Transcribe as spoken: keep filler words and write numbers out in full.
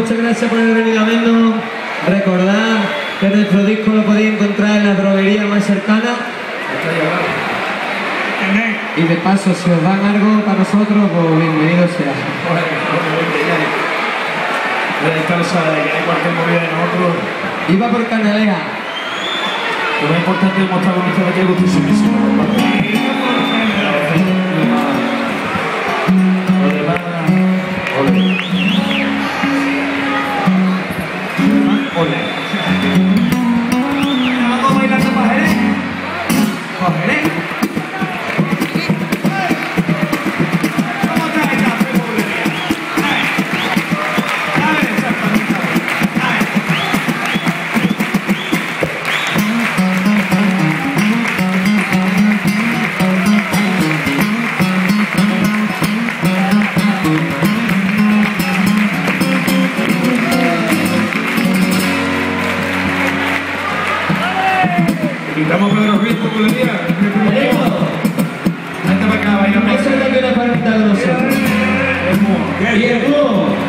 muchas gracias por haber venido a vernos. Recordad que nuestro disco lo podéis encontrar en la droguería más cercana. Y de paso, si os dan algo para nosotros, pues bienvenido sea. De causa de que hay cualquier movida de nosotros. Iba por Canaleja. Lo más importante es mostrar con ustedes que es gustísimo. Lo demás, ole. Lo demás, ole. Vamos bailando pajaré. Pajaré. Estamos con los vientos por el día. Vente para acá, bailamos. Eso es lo que nos falta a nosotros. ¡Qué bien!